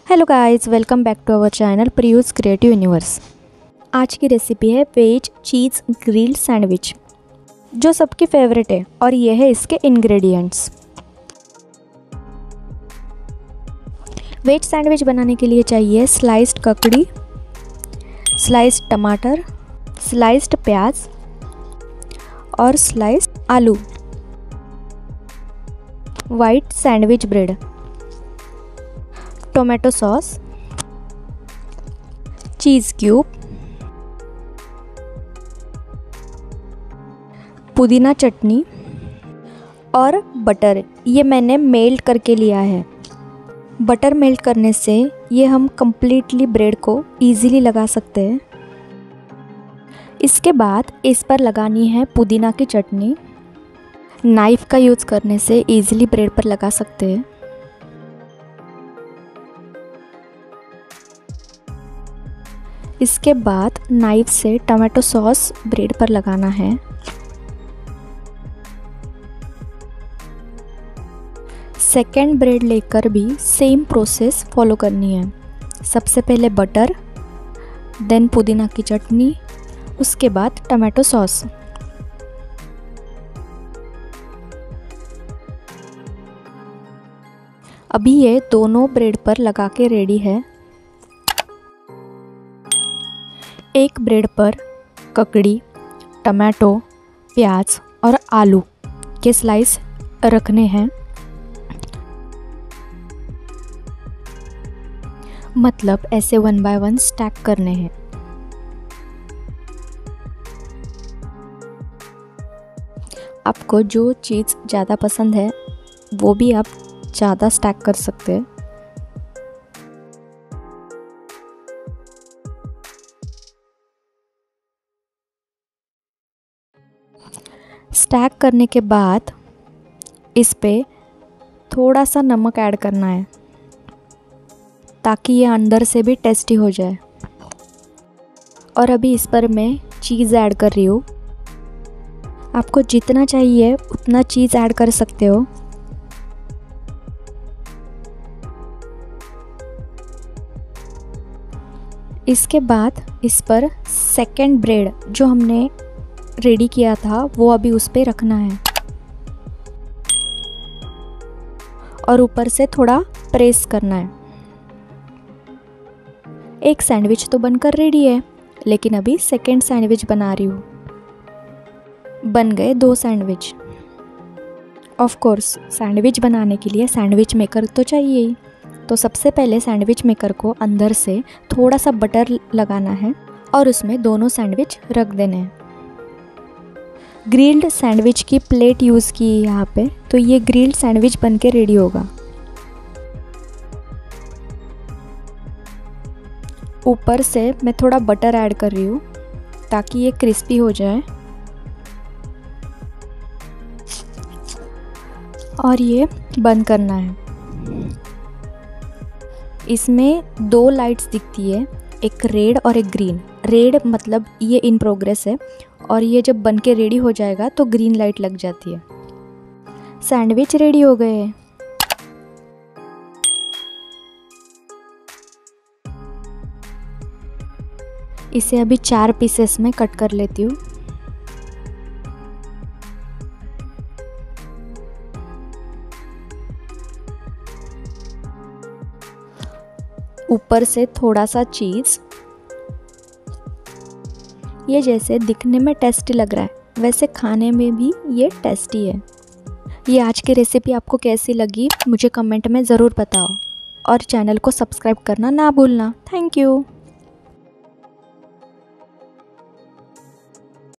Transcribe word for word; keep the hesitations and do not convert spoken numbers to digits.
Hello guys, welcome back to our channel Priyu's creative universe. आज की recipe है veg चीज़ grilled sandwich, जो सबकी फेवरेट है। और ये है इसके इंग्रेडिएंट्स। वेज सैंडविच बनाने के लिए चाहिए स्लाइस्ड ककड़ी, स्लाइस्ड टमाटर, स्लाइस्ड प्याज और स्लाइस्ड आलू, white sandwich bread, tomato sauce, cheese cube, पुदीना चटनी और बटर। ये मैंने मेल्ट करके लिया है। बटर मेल्ट करने से ये हम कंप्लीटली ब्रेड को इजीली लगा सकते हैं। इसके बाद इस पर लगानी है पुदीना की चटनी। नाइफ़ का यूज़ करने से इजीली ब्रेड पर लगा सकते हैं। इसके बाद नाइफ से टमाटो सॉस ब्रेड पर लगाना है। सेकेंड ब्रेड लेकर भी सेम प्रोसेस फॉलो करनी है। सबसे पहले बटर, देन पुदीना की चटनी, उसके बाद टमाटो सॉस। अभी ये दोनों ब्रेड पर लगा के रेडी है। एक ब्रेड पर ककड़ी, टमाटो, प्याज और आलू के स्लाइस रखने हैं। मतलब ऐसे वन बाय वन स्टैक करने हैं। आपको जो चीज़ ज़्यादा पसंद है वो भी आप ज़्यादा स्टैक कर सकते हैं। स्टैक करने के बाद इस पे थोड़ा सा नमक ऐड करना है ताकि ये अंदर से भी टेस्टी हो जाए। और अभी इस पर मैं चीज़ ऐड कर रही हूँ। आपको जितना चाहिए उतना चीज़ ऐड कर सकते हो। इसके बाद इस पर सेकेंड ब्रेड जो हमने रेडी किया था वो अभी उस पे रखना है और ऊपर से थोड़ा प्रेस करना है। एक सैंडविच तो बनकर रेडी है, लेकिन अभी सेकेंड सैंडविच बना रही हूँ। बन गए दो सैंडविच। ऑफ कोर्स सैंडविच बनाने के लिए सैंडविच मेकर तो चाहिए ही। तो सबसे पहले सैंडविच मेकर को अंदर से थोड़ा सा बटर लगाना है और उसमें दोनों सैंडविच रख देने हैं। ग्रिल्ड सैंडविच की प्लेट यूज़ की है यहाँ पे, तो ये ग्रिल्ड सैंडविच बनके रेडी होगा। ऊपर से मैं थोड़ा बटर ऐड कर रही हूँ ताकि ये क्रिस्पी हो जाए। और ये बंद करना है। इसमें दो लाइट्स दिखती है, एक रेड और एक ग्रीन। रेड मतलब ये इन प्रोग्रेस है और ये जब बन के रेडी हो जाएगा तो ग्रीन लाइट लग जाती है। सैंडविच रेडी हो गए हैं। इसे अभी चार पीसेस में कट कर लेती हूँ। ऊपर से थोड़ा सा चीज़। ये जैसे दिखने में टेस्टी लग रहा है वैसे खाने में भी ये टेस्टी है। ये आज की रेसिपी आपको कैसी लगी मुझे कमेंट में ज़रूर बताओ और चैनल को सब्सक्राइब करना ना भूलना। Thank you.